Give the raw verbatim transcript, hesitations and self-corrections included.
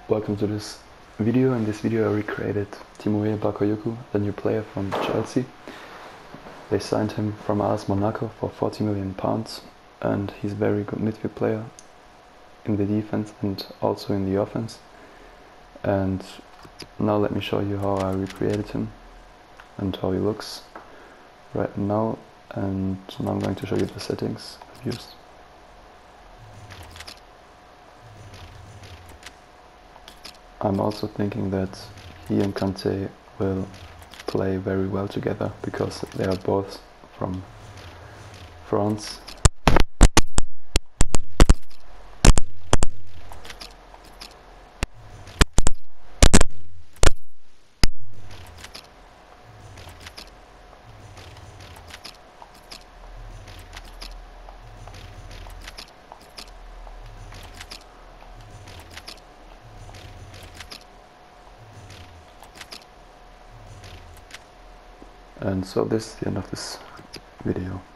Welcome to this video. In this video I recreated Bakayoko, the new player from Chelsea. They signed him from A S Monaco for forty million pounds, and he's a very good midfield player in the defense and also in the offense. And now let me show you how I recreated him and how he looks right now. And now I'm going to show you the settings I've used. I'm also thinking that he and Kante will play very well together because they are both from France. And so this is the end of this video.